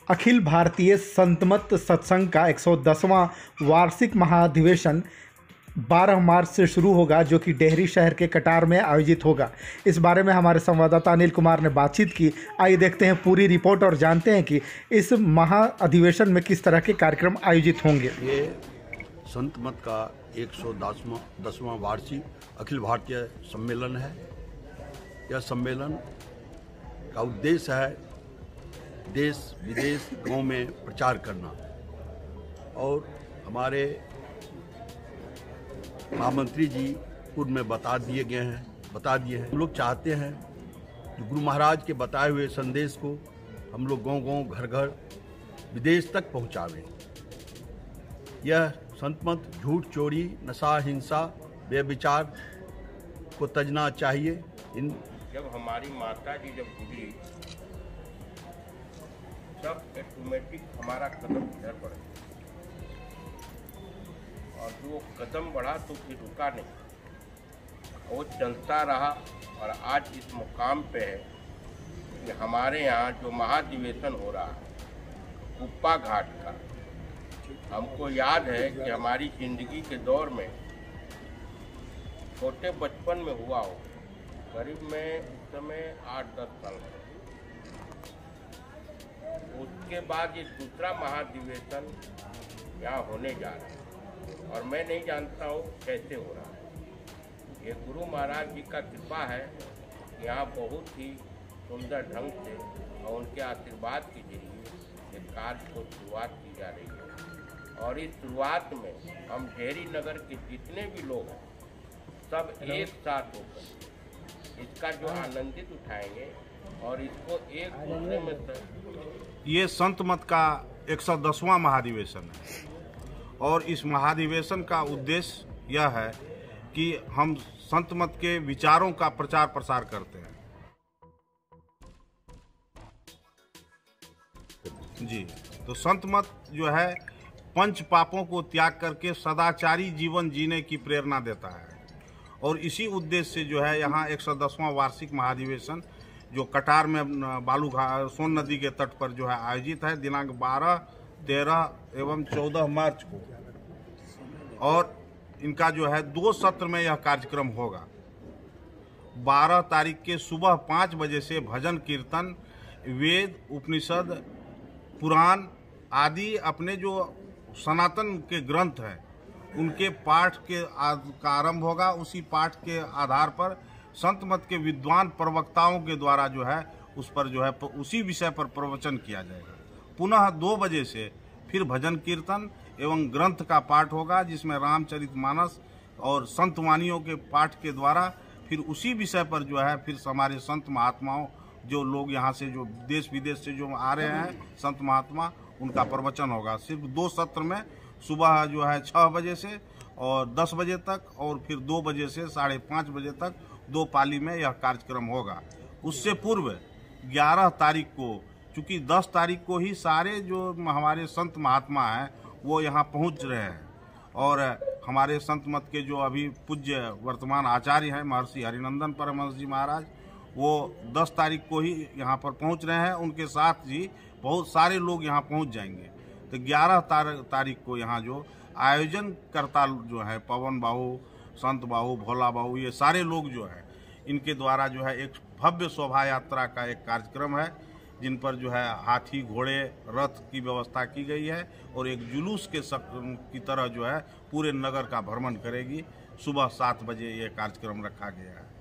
अखिल भारतीय संतमत सत्संग का 110वां वार्षिक महाधिवेशन 12 मार्च से शुरू होगा, जो कि डेहरी शहर के कटार में आयोजित होगा। इस बारे में हमारे संवाददाता अनिल कुमार ने बातचीत की। आइए देखते हैं पूरी रिपोर्ट और जानते हैं कि इस महाअधिवेशन में किस तरह के कार्यक्रम आयोजित होंगे। ये संत मत का 110वां वार्षिक अखिल भारतीय सम्मेलन है। यह सम्मेलन का उद्देश्य है देश विदेश गांव में प्रचार करना, और हमारे महामंत्री जी पूर्व में बता दिए हैं। हम लोग चाहते हैं कि गुरु महाराज के बताए हुए संदेश को हम लोग गांव-गांव, घर-घर, विदेश तक पहुंचावें। यह संत मत झूठ, चोरी, नशा, हिंसा, व्यभिचार को तजना चाहिए। जब हमारी माता जी जब गुजरी, सब ऑटोमेटिक हमारा कदम इधर बढ़ गया, और जो कदम बढ़ा तो फिर रुका नहीं, वो चलता रहा। और आज इस मुकाम पे है कि हमारे यहाँ जो महाधिवेशन हो रहा है कुप्पा घाट का, हमको याद है कि हमारी जिंदगी के दौर में छोटे बचपन में हुआ हो, करीब में उस समय 8-10 साल का। उसके बाद ये दूसरा महाधिवेशन यहाँ होने जा रहा है, और मैं नहीं जानता हूँ कैसे हो रहा है। ये गुरु महाराज जी का कृपा है। यहाँ बहुत ही सुंदर ढंग से और उनके आशीर्वाद के जरिए ये कार्य को शुरुआत की जा रही है। और इस शुरुआत में हम डेहरी नगर के जितने भी लोग हैं, सब एक साथ होकर इसका जो आनंदित उठाएंगे और इसको एक दूसरे में। ये संत मत का 110वां महाधिवेशन है, और इस महाधिवेशन का उद्देश्य यह है कि हम संत मत के विचारों का प्रचार प्रसार करते हैं। जी, तो संत मत जो है पंच पापों को त्याग करके सदाचारी जीवन जीने की प्रेरणा देता है, और इसी उद्देश्य से जो है यहाँ 110वां वार्षिक महाधिवेशन जो कटार में बालूघाट सोन नदी के तट पर जो है आयोजित है दिनांक 12, 13 एवं 14 मार्च को। और इनका जो है 2 सत्र में यह कार्यक्रम होगा। 12 तारीख के सुबह 5 बजे से भजन कीर्तन, वेद, उपनिषद, पुराण आदि अपने जो सनातन के ग्रंथ हैं उनके पाठ का आरंभ होगा। उसी पाठ के आधार पर संत मत के विद्वान प्रवक्ताओं के द्वारा जो है उस पर जो है उसी विषय पर प्रवचन किया जाएगा। पुनः 2 बजे से फिर भजन कीर्तन एवं ग्रंथ का पाठ होगा, जिसमें रामचरितमानस और संत वानियों के पाठ के द्वारा फिर उसी विषय पर जो है फिर हमारे संत महात्माओं, जो लोग यहाँ से जो देश विदेश से जो आ रहे हैं संत महात्मा, उनका प्रवचन होगा। सिर्फ 2 सत्र में सुबह जो है 6 बजे से और 10 बजे तक, और फिर 2 बजे से 5:30 बजे तक 2 पाली में यह कार्यक्रम होगा। उससे पूर्व 11 तारीख को, चूँकि 10 तारीख को ही सारे जो हमारे संत महात्मा हैं वो यहाँ पहुँच रहे हैं, और हमारे संत मत के जो अभी पूज्य वर्तमान आचार्य हैं महर्षि हरिनंदन परमहंस जी महाराज, वो 10 तारीख को ही यहाँ पर पहुँच रहे हैं। उनके साथ ही बहुत सारे लोग यहाँ पहुँच जाएंगे। तो 11 तारीख को यहाँ जो आयोजन करता जो है पवन बाबू, संत बाबू, भोला बाबू, ये सारे लोग जो है इनके द्वारा जो है एक भव्य शोभा यात्रा का एक कार्यक्रम है, जिन पर जो है हाथी, घोड़े, रथ की व्यवस्था की गई है, और एक जुलूस की तरह जो है पूरे नगर का भ्रमण करेगी। सुबह 7 बजे ये कार्यक्रम रखा गया है।